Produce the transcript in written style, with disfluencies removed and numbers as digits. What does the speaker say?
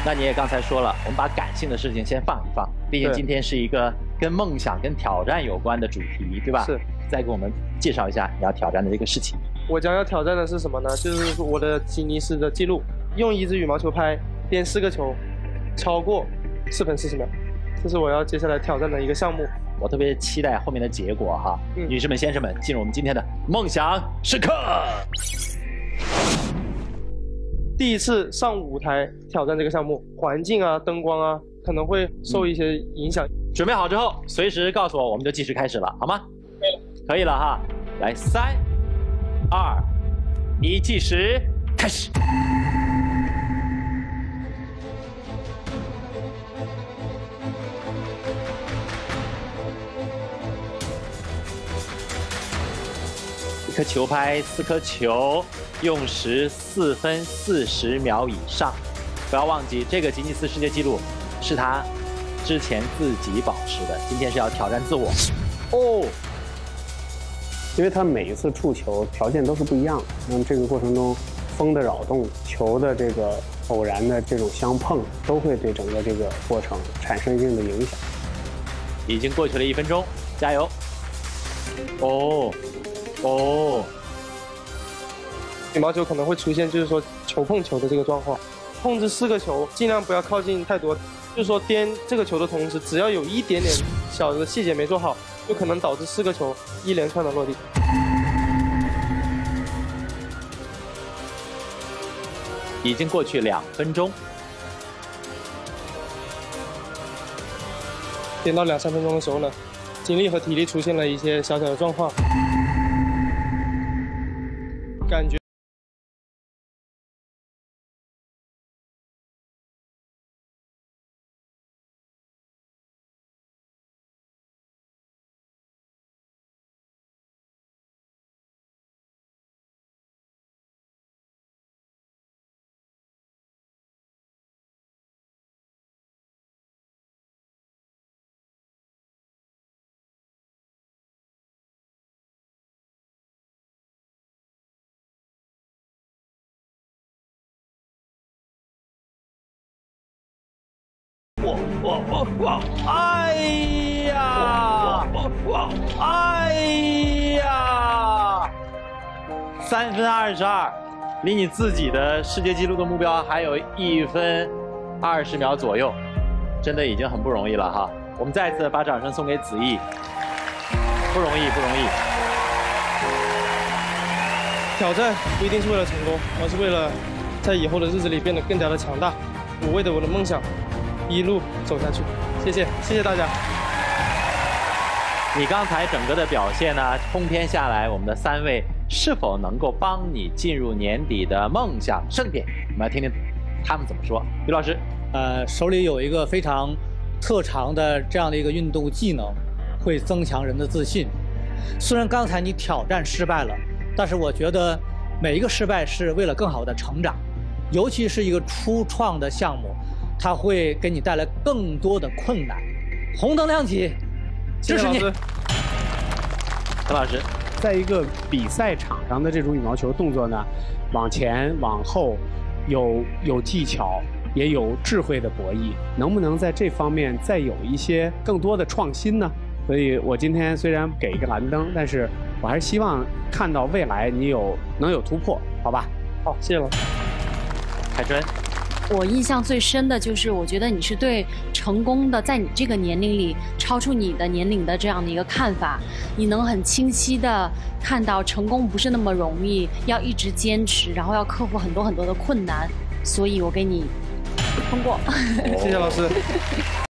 那你也刚才说了，我们把感性的事情先放一放，毕竟今天是一个跟梦想、跟挑战有关的主题，对吧？ 是。 再给我们介绍一下你要挑战的这个事情。 我将要挑战的是什么呢？就是我的吉尼斯的记录，用一支羽毛球拍颠4个球，超过4分40秒，这是我要接下来挑战的一个项目。 我特别期待后面的结果哈。女士们、先生们，进入我们今天的梦想时刻。 第一次上舞台挑战这个项目，环境啊、灯光啊，可能会受一些影响。 准备好之后，随时告诉我，我们就计时开始了，好吗？可以了哈。来，3、2、1，计时开始。一颗球拍，4颗球，用时4分40秒以上。不要忘记，这个吉尼斯世界纪录是他之前自己保持的，今天是要挑战自我。哦， 因为他每一次触球条件都是不一样的，那么这个过程中，风的扰动、球的这个偶然的这种相碰，都会对整个这个过程产生一定的影响。 已经过去了1分钟，加油！哦， 羽毛球可能会出现就是说球碰球的这个状况，控制4个球，尽量不要靠近太多，就是说颠这个球的同时，只要有一点点小的细节没做好，就可能导致4个球一连串的落地。 已经过去2分钟， 颠到2、3分钟的时候呢，精力和体力出现了一些小小的状况，感觉。 哎呀！3分22，离你自己的世界纪录的目标还有1分20秒左右，真的已经很不容易了哈。我们再次把掌声送给子毅，不容易，不容易。 挑战不一定是为了成功，而是为了在以后的日子里变得更加的强大。我为了我的梦想一路走下去，谢谢大家。 你刚才整个的表现呢，通篇下来，我们的3位是否能够帮你进入年底的梦想盛典？我们来听听他们怎么说。于老师， 手里有一个非常特长的这样的一个运动技能，会增强人的自信。虽然刚才你挑战失败了，但是我觉得每一个失败是为了更好的成长，尤其是一个初创的项目。它会给你带来更多的困难。红灯亮起，支持你。 陈老师， 在一个比赛场上的这种羽毛球动作呢，往前往后，有技巧，也有智慧的博弈，能不能在这方面再有一些更多的创新呢？所以我今天虽然给一个蓝灯，但是我还是希望看到未来你能有突破，好吧？ 好，谢谢了。 海春。 我印象最深的就是，我觉得你是对成功的，在你这个年龄里超出你的年龄的这样的一个看法，你能很清晰的看到成功不是那么容易，要一直坚持，然后要克服很多很多的困难，所以我给你通过。 谢谢老师。